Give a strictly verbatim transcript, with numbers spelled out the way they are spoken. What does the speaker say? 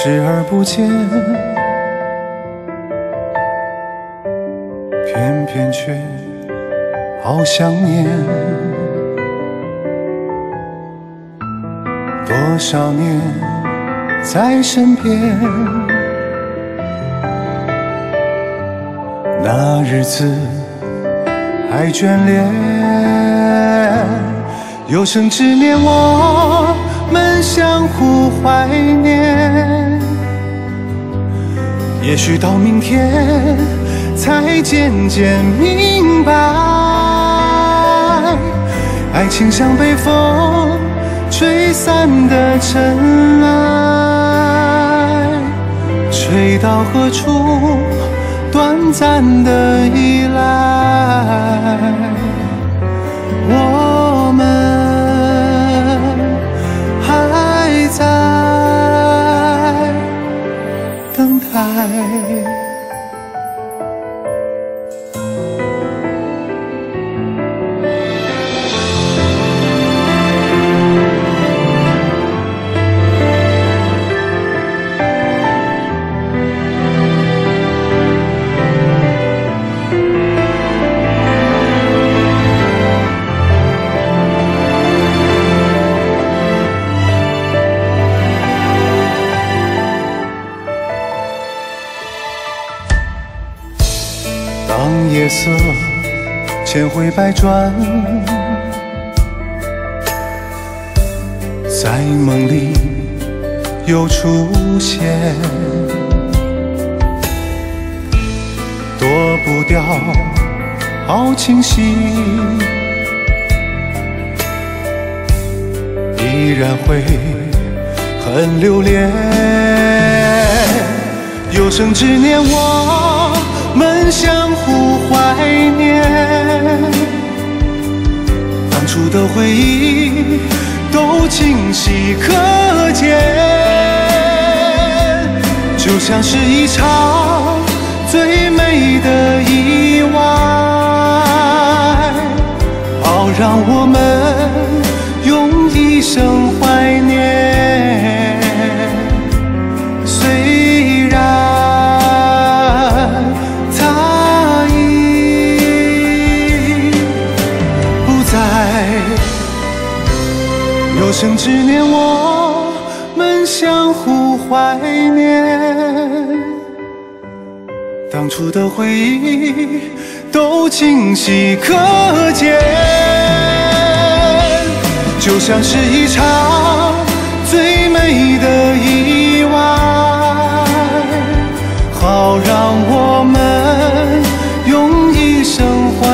视而不见，偏偏却好想念。多少年在身边，那日子还眷恋，有生之年我们相互怀念。也许到明天才渐渐明白，爱情像北风吹散的尘埃，吹到何处短暂的依赖，我们还在等待。当夜色千回百转，在梦里又出现，躲不掉好清晰，依然会很留恋。有生之年我们相互怀念，当初的回忆都清晰可见，就像是一场最美的意外，好让我们用一生怀念。虽然他已不在，有生之年我们相互怀念，当初的回忆都清晰可见，就像是一场最美的意外，好让我们用一生怀